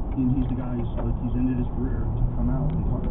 And he's the guy who's like, he's ended his career to come out and talk